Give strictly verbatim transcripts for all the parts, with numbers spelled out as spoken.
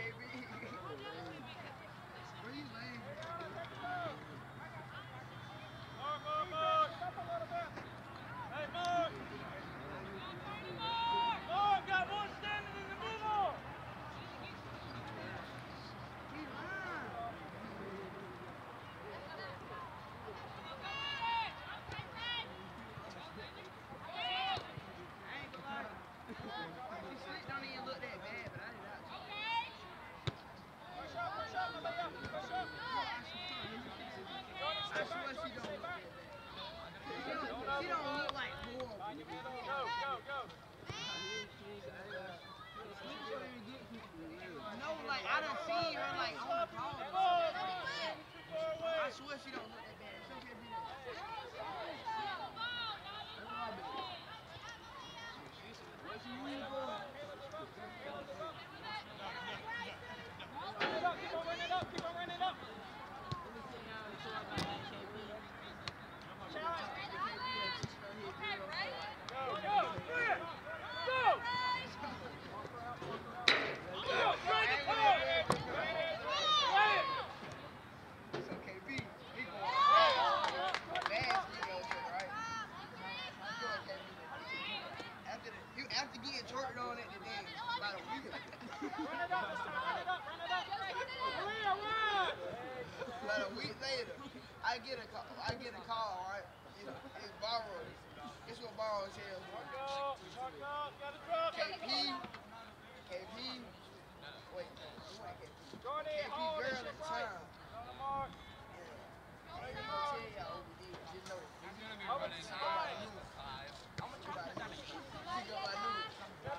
I get a call, I get a call, right? It's, it's borrowed. It's what borrowed tells me. K P, K P, wait, who ain't K P? K P girl at the time. Yeah. I ain't gonna tell y'all what we did. Just know it. He's gonna be running five. I'm gonna try to do it. She go by noodles.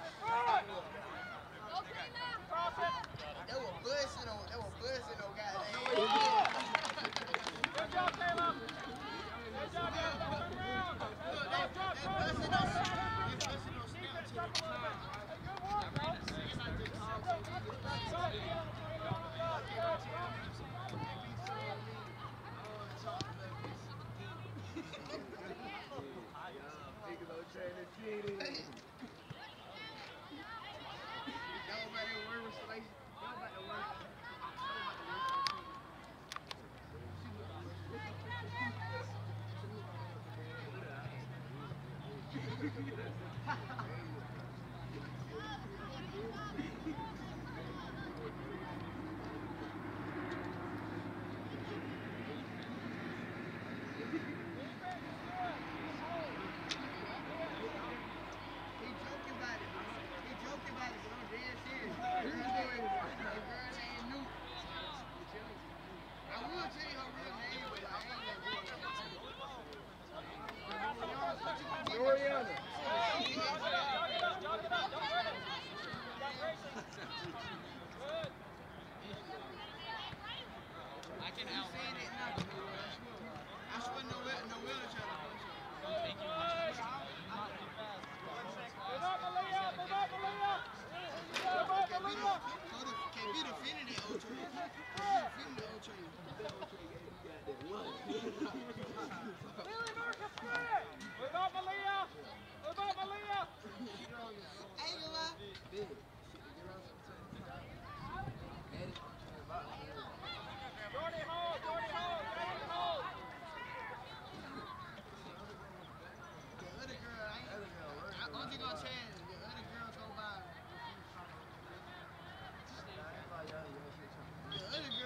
They were bussing on, they were bussing on goddamn. Good job, Caleb. Good job, Caleb. Turn around. Look, they, they busting on, they busting on Snapchat all the time. Good work, bro. Nobody worries, like, nobody worries.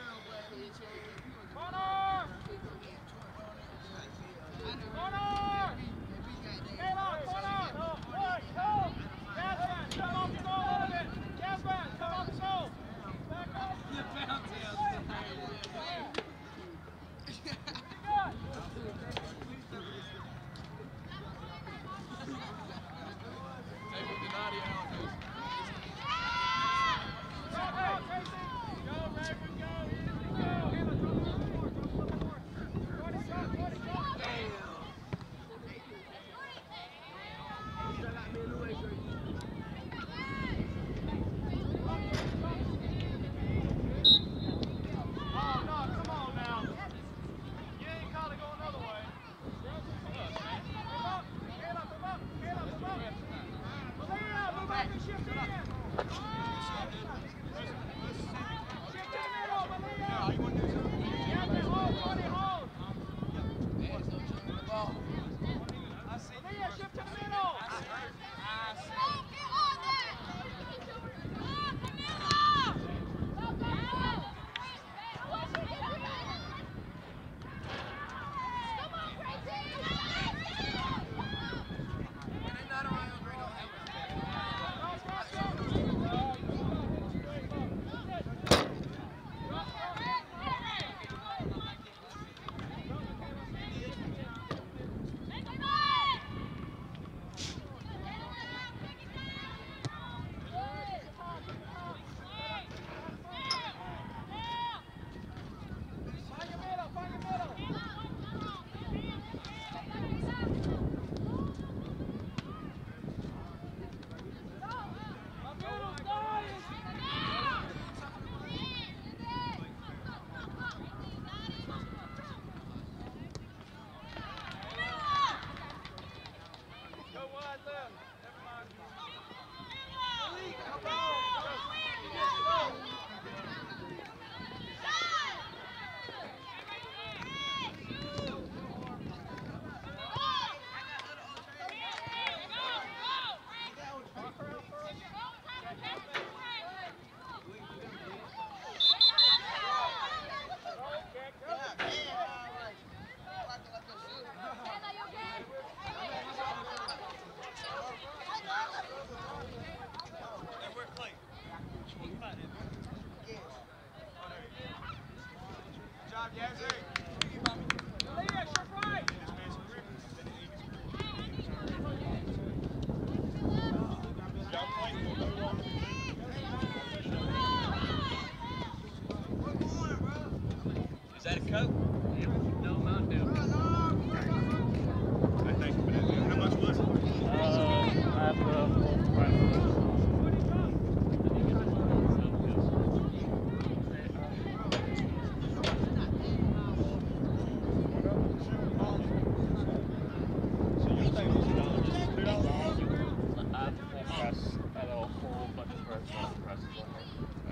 Connor! Is that a Coke? Yep. No, Mountain Dew. I thank you for that. How much was it? Uh, I have the full price. So you think it's two dollars? Two dollars? I have the full price at a whole bunch of prices. prices on there.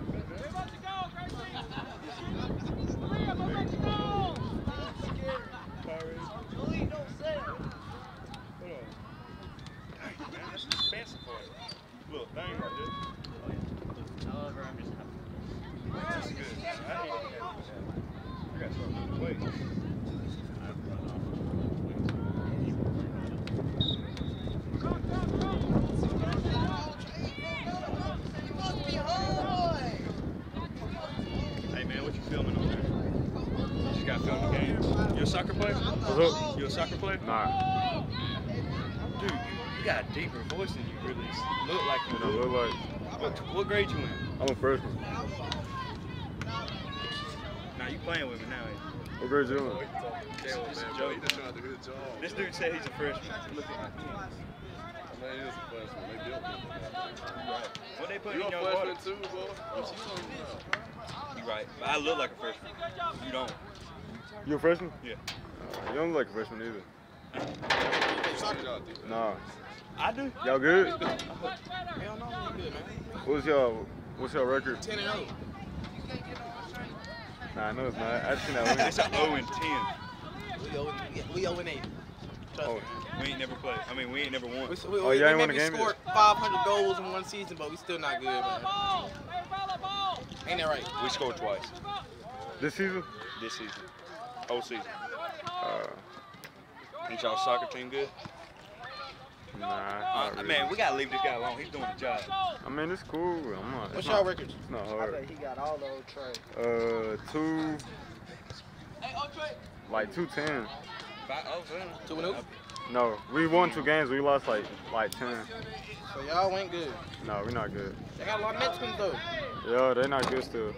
Expensive for it. Little thing right there. However, I'm just happy. This is good. I need to have that. I got something to wait. I've run off. Hey man, what you filming on there? You just got filming games. You a soccer player? What's up? You a soccer player? Nah. Dude, you, you got a deeper voice than you really look like you I do. look like What, what grade you in? I'm a freshman. Nah, you playing with me now, ain't What grade you in? you? This is Joey. This dude said he's a freshman. Look at him. Right. What they put in your water? too, bro. You right. But I look like a freshman. You don't. You a freshman? Yeah. Uh, you don't look like a freshman either. Nah. I do. Y'all good? Hell no, we good, man. What's y'all What's your record? ten and oh. Nah, I know it's not. I just seen that win. It's an oh and ten. We oh, we oh and eight. Trust Oh, me. We ain't never played. I mean, we ain't never won. We, we, Oh, we, y'all ain't we won a maybe game scored five hundred goals in one season, but we still not good, man. Ain't that right? We scored twice this season? this season. Whole season. Uh, Ain't y'all soccer team good? nah. Uh, not really. man, we gotta leave this guy alone. He's doing the job. I mean, it's cool. I'm not. What's it's y'all not, records? It's not I hard. bet he got all those trades. Uh, two, like two ten. Five, oh, seven. Two and oh? No, we won two games. We lost like like ten. So y'all ain't good. No, we're not good. They got a lot of Mexicans though. Yo, they're not good still.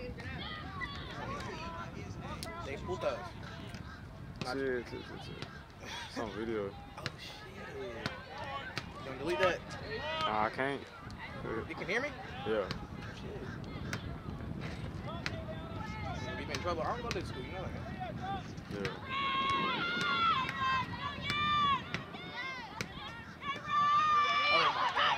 They putas. Shit, shit, shit, shit. Some video. Oh shit. You gonna delete that? Nah, I can't. You can hear me? Yeah. Shit. We been in trouble. I don't go to school, you know that. Yeah. Oh my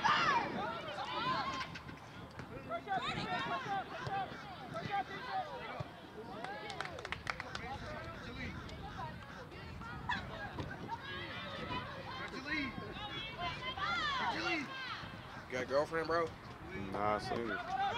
You got a girlfriend, bro? Nah, single.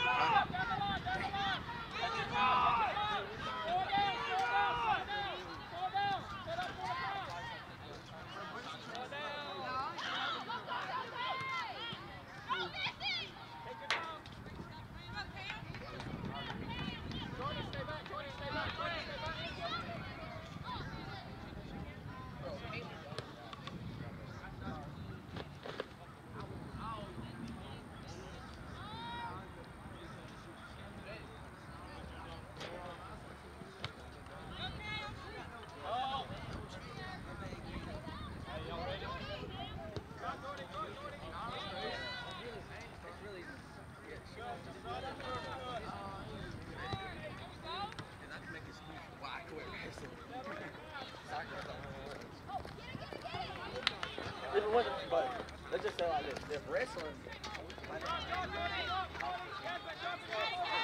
But let's just say like this: if wrestling,